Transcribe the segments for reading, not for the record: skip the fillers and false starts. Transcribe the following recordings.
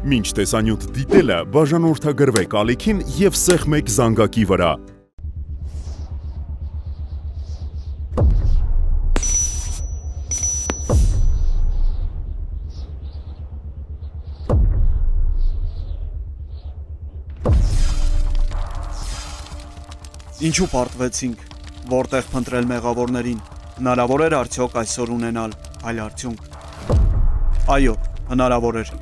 Մինչ տեսանյութ դիտելը բաժանորդագրվեք ալիքին և սեղմեք զանգակի վրա։ Ինչու պարտվեցինք, որտեղ փնտրել մեղավորներին, հնարավոր էր արդյոք այսօր ունենալ այլ արդյունք։ Այո, հնարավոր էր։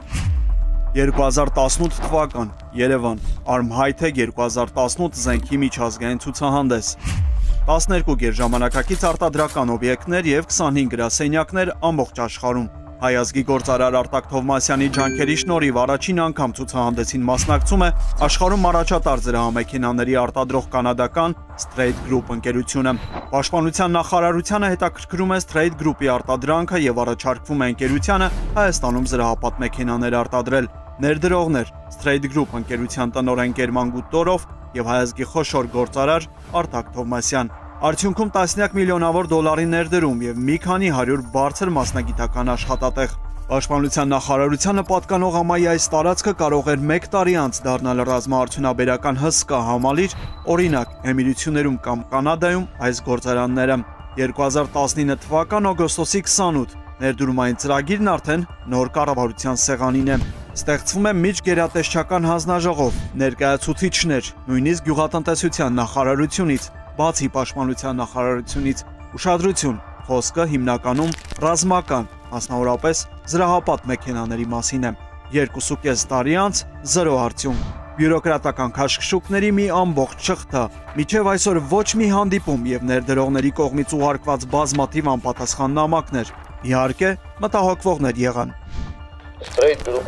2018 թվական, Երևան, Արմհայթեք 2018 զենքի միջազգային ցուցահանդես։ 12 գերժամանակակից արտադրական օբյեկտներ և 25 գրասենյակներ ամբողջ աշխարհում։ Հայ ազգի գործարար Արտակ Թովմասյանի ջանքերի շնորհիվ առաջին անգամ ցուցահանդեսին մասնակցում է աշխարհում առաջատար զրահամեքենաների արտադրող կանադական Straight Group ընկերությունը։ Պաշտպանության նախարարությանը հետաքրքրում է Straight Group-ի արտադրանքը և առաջարկվում է ընկերությանը Հայաստանում զրահապատ մեքենաներ արտադրել։ Ներդրողներ Straight Group ընկերության տնօրեն Գերման Գուտտորով և հայ ազգի խոշոր գործարար Արտակ Թովմասյան։ Արդյունքում տասնյակ միլիոնավոր դոլարի ներդրում և մի քանի 100 բարձր մասնագիտական աշխատատեղ։ Պաշտպանության նախարարությանը պատկանող ամայի այս տարածքը կարող էր 1 տարի անց դառնալ ռազմաարդյունաբերական հսկա համալիր, օրինակ Էմիրություններում կամ Կանադայում այս գործարանները։ 2019 թվական օգոստոսի 28 ներդրումային ծրագիրն արդեն նոր կառավարության սեղանին է։ Ստեղծվում է միջգերատեսչական հանձնաժողով, ներկայացուցիչներ, նույնիսկ գյուղատնտեսության նախարարությունից, բացի պաշտպանության նախարարությունից, ուշադրություն, խոսքը հիմնականում ռազմական, մասնավորապես զրահապատ մեքենաների մասին է։ 2.5 տարի անց 0 արդյունք։ Բյուրոկրատական քաշքշուկների մի ամբողջ շղթա, մինչև այսօր ոչ մի հանդիպում և ներդրողների կողմից ուղարկված բազմաթիվ անպատասխան նամակներ, իհարկե մտահոգվողներ եղան։ Straight Group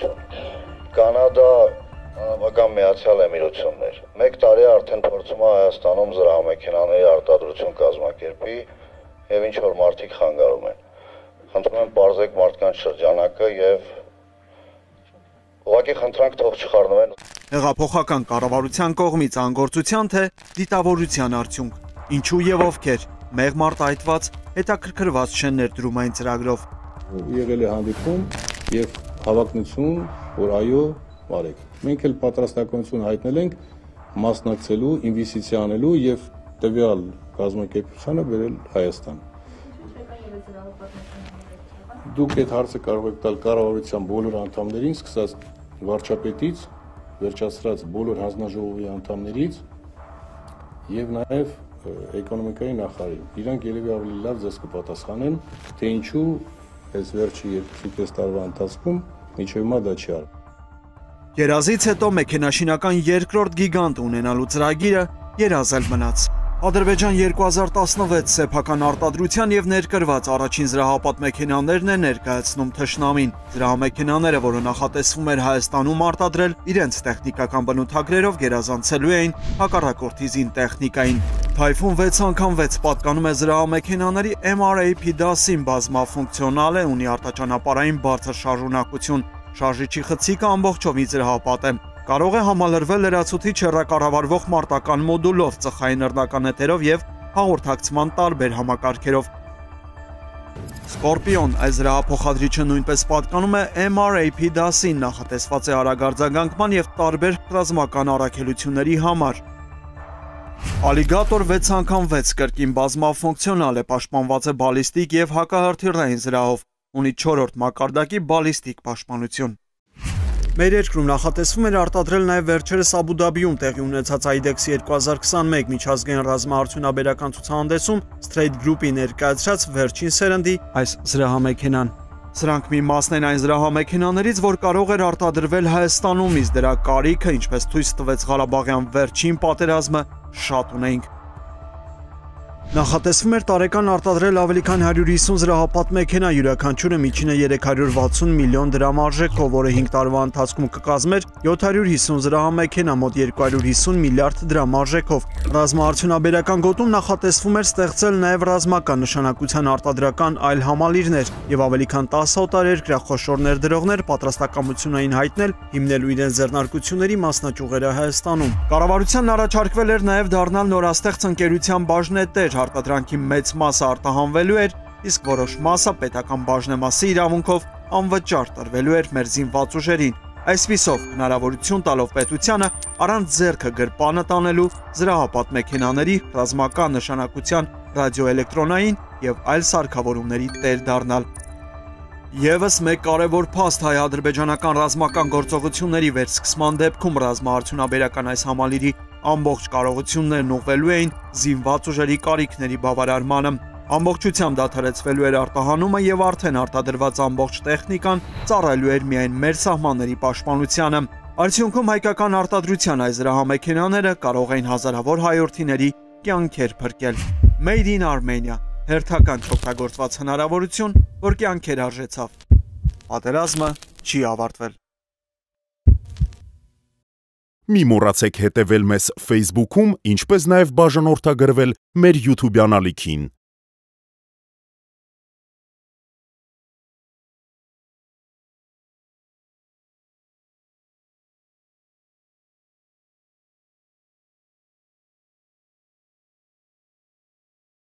Կանադա, Անապական Միացյալ Էմիրություններ։ 1 տարի արդեն փորձում է Հայաստանում զրահամեքենաների արտադրություն կազմակերպի և ինչ-որ մարդիկ խանգարում են։ Խնդրում եմ պարզեք մարդկանց շրջանակը և ուղղակի խնդրանք թող չխառնվեն։ Հեղափոխական կառավարության կողմից անգործության թե դիտավորության արդյունք։ Ինչու և ովքեր, մեղմ արտահայտված, հետաքրքրված չեն ներդրումային ծրագրով։ Եղել է հանդիպում և հավակնություն, որ այո, արեք։ Մենք էլ պատրաստակամություն հայտնել ենք մասնակցելու, ինվեստիցիա անելու և տվյալ կազմակերպությանը բերել Հայաստան։ Դուք այդ հարցը կարող եք տալ կառավարության բոլոր անդամներին, սկսած վարչապետից, վերջացրած բոլոր հանձնաժողովի անդամներից և նաև էկոնոմիկայի նախարարին։ Իրանք երևի ավելի լավ ձեզ կպատասխանեն, թե ինչու այս վերջի 2.5 տարվա ընթացքում մինչև հիմա դա չի արվել։ Երազից հետո մեքենաշինական երկրորդ գիգանտ ունենալու ծրագիրը երազել մնաց։ Ադրբեջան 2016 սեփական արտադրության և ներկրված առաջին զրահապատ մեքենաներն է ներկայացնում թշնամին։ Զրահամեքենաները, որը նախատեսվում էր Հայաստանում արտադրել, իրենց տեխնիկական բնութագրերով գերազանցելու էին հակառակորդի զինտեխնիկային։ Թայֆուն 6x6 պատկանում է զրահամեքենաների MRAP դասին, բազմաֆունկցիոնալ է, ունի արտաճանապարհային բարձր շարժունակություն, շարժիչի խցիկը ամբողջովին զրահապատ է։ Կարող է համալրվել լրացուցիչ հեռակառավարվող մարտական մոդուլով, ծխային նռնականեթերով և հաղորդակցման տարբեր համակարգերով։ Scorpion այս զրահափոխադրիչը նույնպես պատկանում է MRAP դասին, նախատեսված է արագարձագանքման և տարբեր ռազմական առաքելությունների համար։ Alligator 6x6 կրկին բազմաֆունկցիոնալ է, պաշտպանված է բալիստիկ և հակահրթիռային զրահով, ունի 4-րդ մակարդակի բալիստիկ պաշտպանություն։ Մեր երկրում նախատեսվում էր արտադրել նաև վերջերս Աբու Դաբիում տեղի ունեցած IDEX 2021 միջազգային ռազմաարդյունաբերական ցուցահանդեսում Straight Group-ի ներկայացրած վերջին սերնդի այս զրահամեքենան։ Սրանք մի մասն են այն զրահամեքենաներից, որ կարող էր արտադրվել Հայաստանում, իսկ դրա կարիքը, ինչպես ցույց տվեց Ղարաբաղյան վերջին պատերազմը, շատ ունեինք։ Նախատեսվում էր տարեկան արտադրել ավելի քան 150 զրահապատ մեքենա, յուրաքանչյուրը միջինը 360 միլիոն դրամ արժեքով, որը 5 տարվա ընթացքում կկազմեր 750 զրահամեքենա, մոտ 250 միլիարդ դրամ արժեքով։ Ռազմաարդյունաբերական գոտում նախատեսվում էր ստեղծել նաև ռազմական նշանակության արտադրական այլ համալիրներ և ավելի քան 10 օտարերկրյա խոշոր ներդրողներ պատրաստակամություն էին հայտնել հիմնելու իրենց ձեռնարկությունների մասնաճյուղերը Հայաստանում։ Կառավարությանն առաջարկվել էր նաև դառնալ նորաստեղծ ընկերության բաժնետեր, արտադրանքի մեծ մասը արտահանվելու էր, իսկ որոշ մասը պետական բաժնեմասի իրավունքով անվճար տրվելու էր մեր զինված ուժերին։ Այսպիսով հնարավորություն տալով պետությանը առանց ձեռքը գրպանը տանելու զրահապատ մեքենաների ռազմական նշանակության ռադիոէլեկտրոնային եւ այլ սարքավորումների տեր դառնալ։ Եվս մեկ կարևոր փաստ հայ-ադրբեջանական ռազմական գործողությունների վերսկսման դեպքում ռազմաարդյունաբերական այս համալիրի ամբողջ կարողություններն ուղղվելու էին զինված ուժերի կարիքների բավարարմանը։ Ամբողջությամբ դադարեցվելու էր արտահանումը եւ արդեն արտադրված ամբողջ տեխնիկան ծառայելու էր միայն մեր սահմանների պաշտպանությանը։ Արդյունքում հայկական արտադրության այս զրահամեքենաները կարող էին հազարավոր հայորդիների կյանքեր փրկել։ Made in Armenia, հերթական չօգտագործված հնարավորություն, որ կյանքեր արժեցավ։ Պատերազմը չի ավարտվել։ Մի մոռացեք հետևել մեզ Facebook-ում, ինչպես նաև բաժանորդագրվել մեր YouTube-յան ալիքին։